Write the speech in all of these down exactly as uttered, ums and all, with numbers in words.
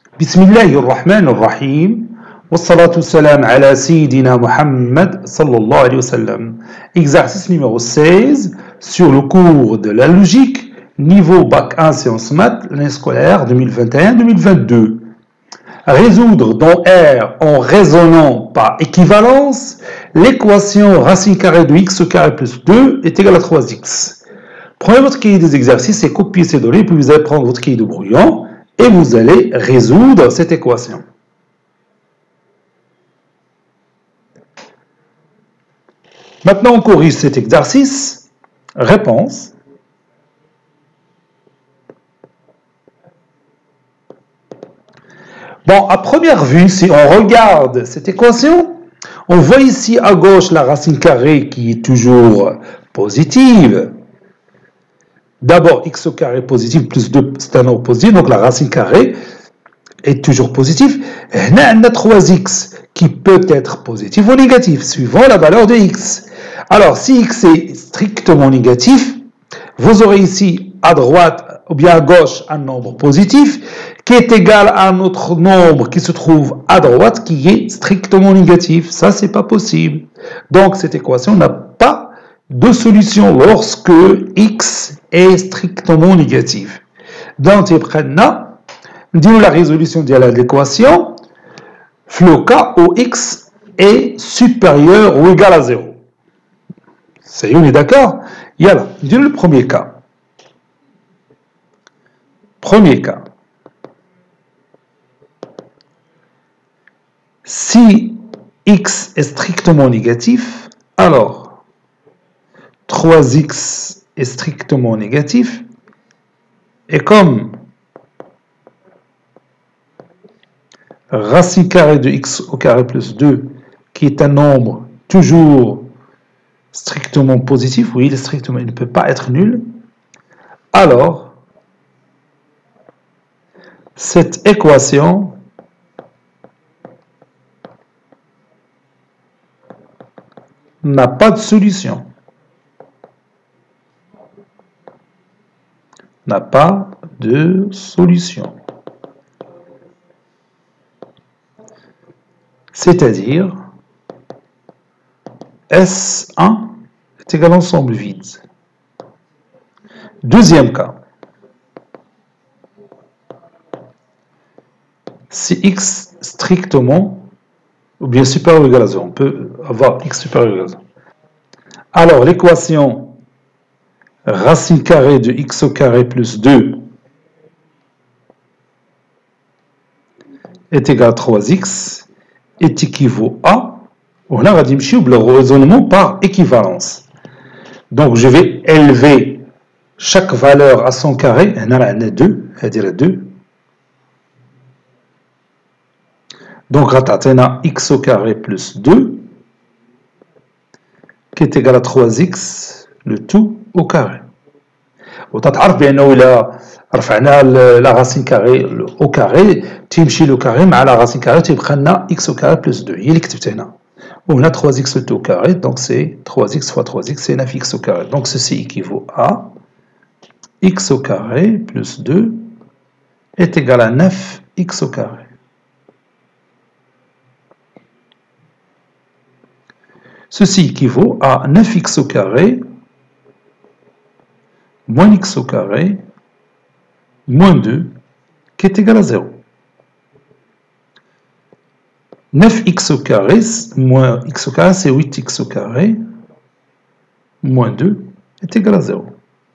بسم الله الرحمن الرحيم والصلاة والسلام على سيدنا Muhammad sallallahu alayhi wa sallam. Exercice numéro seize sur le cours de la logique, niveau bac un sciences maths, l'année scolaire deux mille vingt et un deux mille vingt-deux. Résoudre dans R en raisonnant par équivalence l'équation racine carrée de x au carré plus deux est égal à trois x. Prenez votre cahier des exercices et copiez ces données, puis vous allez prendre votre cahier de brouillon et vous allez résoudre cette équation. Maintenant, on corrige cet exercice. Réponse. Bon, à première vue, si on regarde cette équation, on voit ici à gauche la racine carrée qui est toujours positive. D'abord, x au carré positif plus deux, c'est un nombre positif, donc la racine carrée est toujours positive. Et on a trois x qui peut être positif ou négatif, suivant la valeur de x. Alors, si x est strictement négatif, vous aurez ici à droite ou bien à gauche un nombre positif qui est égal à un autre nombre qui se trouve à droite qui est strictement négatif. Ça, c'est pas possible. Donc, cette équation n'a pas de solution lorsque x est strictement négatif. Donc, nous la résolution de l'équation, le cas où x est supérieur ou égal à zéro. Ça y est, on est d'accord? Yalla, dis le premier cas. Premier cas. Si x est strictement négatif, alors trois x est strictement négatif, et comme racine carrée de x au carré plus deux, qui est un nombre toujours strictement positif, oui, il est strictement, il ne peut pas être nul, alors cette équation n'a pas de solution. N'a pas de solution. C'est-à-dire, S un est égal à ensemble vide. Deuxième cas. Si x strictement, ou bien supérieur ou égal à zéro, on peut avoir x supérieur ou égal à zéro. Alors, l'équation racine carrée de x au carré plus deux est égal à trois x est équivaut à, on a le raisonnement par équivalence. Donc je vais élever chaque valeur à son carré, on a deux, c'est-à-dire deux. Donc on a x au carré plus deux qui est égal à trois x, le tout au carré. وتتعرف بانه الى رفعنا لا راسين كاري او كاري تيمشي لو كاري مع لا راسين كاري تيبقى لنا x au carré plus deux. هي اللي كتبت هنا. وهنا trois x au carré, donc c'est trois x fois trois x, c'est neuf x au carré. Donc ceci équivaut à x au carré plus deux est égal à neuf x au carré. Ceci équivaut à neuf x au carré moins x au carré, moins deux, qui est égal à zéro. neuf x au carré, moins x au carré, c'est huit x au carré, moins deux, est égal à zéro.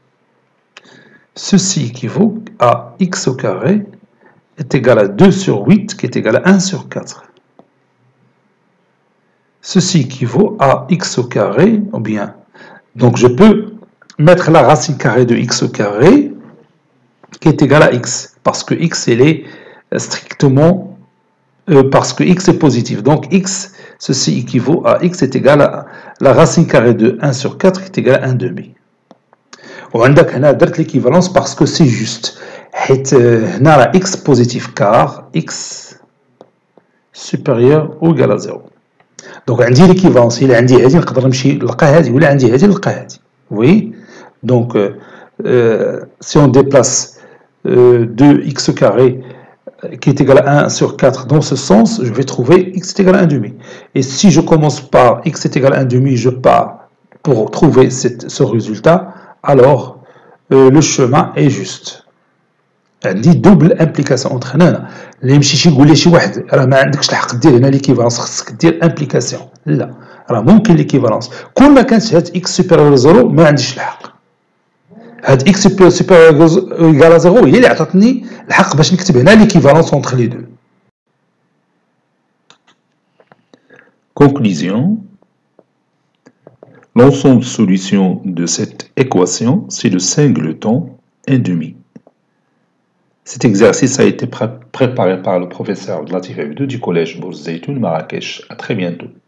Ceci équivaut à x au carré, est égal à deux sur huit, qui est égal à un sur quatre. Ceci équivaut à x au carré, ou bien, donc je peux mettre la racine carrée de x au carré qui est égale à x, parce que x elle est strictement euh, parce que x est positif, donc x, ceci équivaut à x est égal à la racine carrée de un sur quatre qui est égal à un demi. وعندك هنا درت l'équivalence parce que c'est juste حيت هنا راه x positif car x supérieur ou égal à zéro. donc عندي l'équivalence إلا عندي هذه نقدر نمشي نلقى هذه ولا عندي هذه نلقى هذه. oui. Donc, euh, euh, si on déplace euh, deux x au carré qui est égal à un sur quatre dans ce sens, je vais trouver x est égal à un demi. Et si je commence par x est égal à un demi, je pars pour trouver cette, ce résultat, alors euh, le chemin est juste. عندي double implication entre هنا اللي يمشي شي يقول لي شي واحد راه ما عندكش الحق دير هنا ليكيفالونس خصك دير امبليكاسيون لا راه ممكن ليكيفالونس كل ما كانت هاد اكس سوبيريور زيرو ما عنديش الحق هاد اكس سوبيريور ايكال زيرو هي اللي عطاتني الحق باش نكتب هنا ليكيفالونس entre les deux. Conclusion. L'ensemble de solutions de cette équation, c'est le singleton un demi. Cet exercice a été pré préparé par le professeur Latif Abdou du collège Bourz Zeytoun Marrakech. À très bientôt.